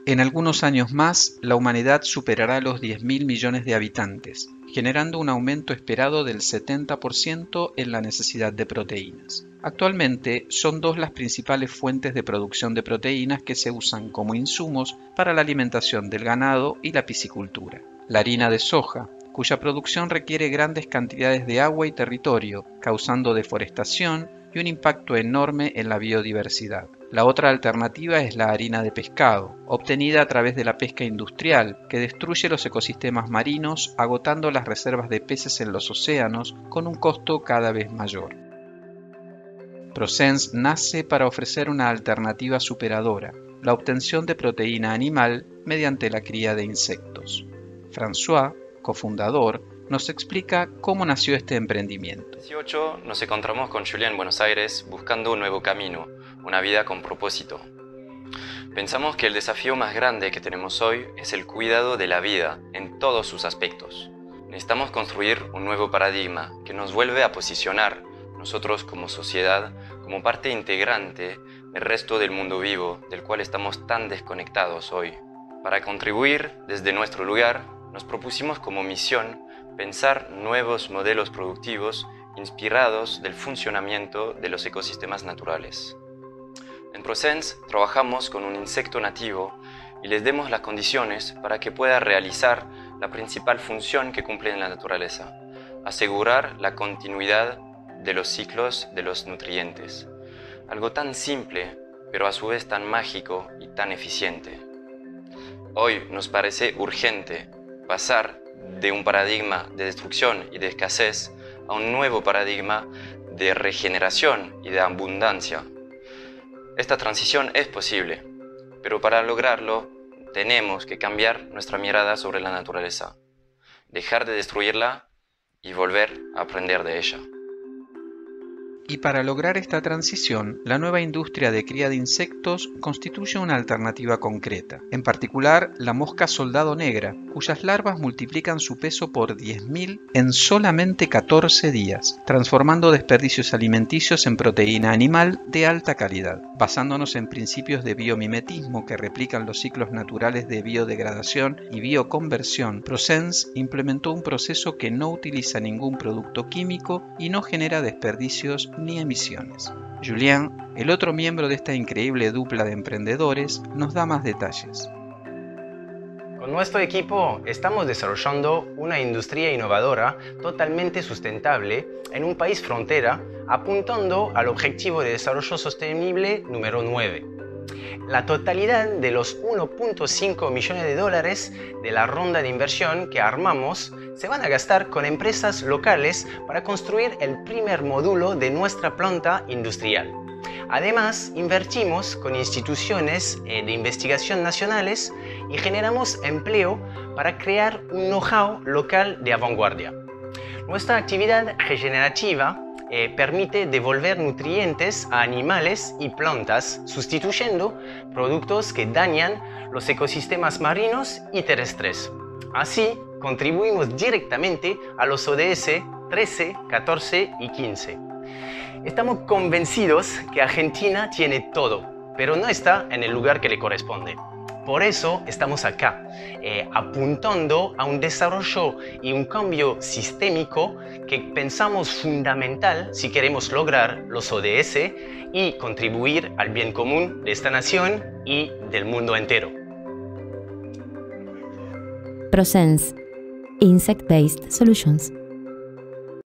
En algunos años más, la humanidad superará los 10.000 millones de habitantes, generando un aumento esperado del 70% en la necesidad de proteínas. Actualmente, son dos las principales fuentes de producción de proteínas que se usan como insumos para la alimentación del ganado y la piscicultura. La harina de soja, cuya producción requiere grandes cantidades de agua y territorio, causando deforestación y un impacto enorme en la biodiversidad. La otra alternativa es la harina de pescado, obtenida a través de la pesca industrial, que destruye los ecosistemas marinos, agotando las reservas de peces en los océanos con un costo cada vez mayor. ProSense nace para ofrecer una alternativa superadora, la obtención de proteína animal mediante la cría de insectos. François, cofundador, nos explica cómo nació este emprendimiento. 2018 nos encontramos con Julia en Buenos Aires buscando un nuevo camino, una vida con propósito. Pensamos que el desafío más grande que tenemos hoy es el cuidado de la vida en todos sus aspectos. Necesitamos construir un nuevo paradigma que nos vuelve a posicionar nosotros como sociedad como parte integrante del resto del mundo vivo del cual estamos tan desconectados hoy. Para contribuir desde nuestro lugar, nos propusimos como misión pensar nuevos modelos productivos inspirados del funcionamiento de los ecosistemas naturales. En ProSense trabajamos con un insecto nativo y les demos las condiciones para que pueda realizar la principal función que cumple en la naturaleza: asegurar la continuidad de los ciclos de los nutrientes. Algo tan simple, pero a su vez tan mágico y tan eficiente. Hoy nos parece urgente pasar de un paradigma de destrucción y de escasez a un nuevo paradigma de regeneración y de abundancia. Esta transición es posible, pero para lograrlo tenemos que cambiar nuestra mirada sobre la naturaleza, dejar de destruirla y volver a aprender de ella. Y para lograr esta transición, la nueva industria de cría de insectos constituye una alternativa concreta. En particular, la mosca soldado negra, cuyas larvas multiplican su peso por 10.000 en solamente 14 días, transformando desperdicios alimenticios en proteína animal de alta calidad. Basándonos en principios de biomimetismo que replican los ciclos naturales de biodegradación y bioconversión, ProSense implementó un proceso que no utiliza ningún producto químico y no genera desperdicios ni emisiones. Julien, el otro miembro de esta increíble dupla de emprendedores, nos da más detalles. Con nuestro equipo estamos desarrollando una industria innovadora totalmente sustentable en un país frontera, apuntando al Objetivo de Desarrollo Sostenible número 9. La totalidad de los 1.5 millones de dólares de la ronda de inversión que armamos se van a gastar con empresas locales para construir el primer módulo de nuestra planta industrial. Además, invertimos con instituciones de investigación nacionales y generamos empleo para crear un know-how local de vanguardia. Nuestra actividad regenerativa permite devolver nutrientes a animales y plantas, sustituyendo productos que dañan los ecosistemas marinos y terrestres. Así, contribuimos directamente a los ODS 13, 14 y 15. Estamos convencidos que Argentina tiene todo, pero no está en el lugar que le corresponde. Por eso estamos acá, apuntando a un desarrollo y un cambio sistémico que pensamos fundamental si queremos lograr los ODS y contribuir al bien común de esta nación y del mundo entero. ProSense, Insect-Based Solutions.